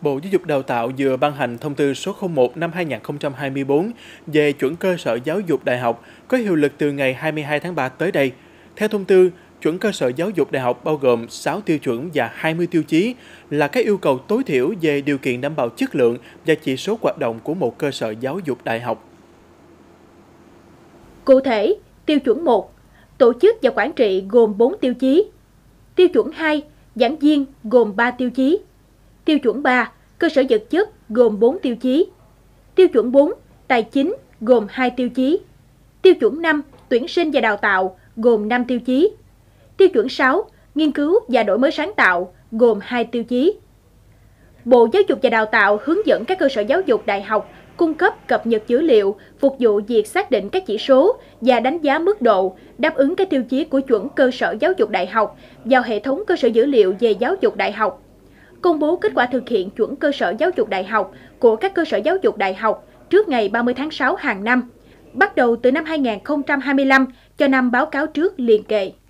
Bộ Giáo dục Đào tạo vừa ban hành thông tư số 01 năm 2024 về chuẩn cơ sở giáo dục đại học có hiệu lực từ ngày 22 tháng 3 tới đây. Theo thông tư, chuẩn cơ sở giáo dục đại học bao gồm 6 tiêu chuẩn và 20 tiêu chí là các yêu cầu tối thiểu về điều kiện đảm bảo chất lượng và chỉ số hoạt động của một cơ sở giáo dục đại học. Cụ thể, tiêu chuẩn 1, tổ chức và quản trị gồm 4 tiêu chí. Tiêu chuẩn 2, giảng viên gồm 3 tiêu chí. Tiêu chuẩn 3, cơ sở vật chất gồm 4 tiêu chí. Tiêu chuẩn 4, tài chính gồm 2 tiêu chí. Tiêu chuẩn 5, tuyển sinh và đào tạo gồm 5 tiêu chí. Tiêu chuẩn 6, nghiên cứu và đổi mới sáng tạo gồm 2 tiêu chí. Bộ Giáo dục và Đào tạo hướng dẫn các cơ sở giáo dục đại học cung cấp cập nhật dữ liệu phục vụ việc xác định các chỉ số và đánh giá mức độ đáp ứng các tiêu chí của chuẩn cơ sở giáo dục đại học vào hệ thống cơ sở dữ liệu về giáo dục đại học. Công bố kết quả thực hiện chuẩn cơ sở giáo dục đại học của các cơ sở giáo dục đại học trước ngày 30 tháng 6 hàng năm, bắt đầu từ năm 2025 cho năm báo cáo trước liền kề.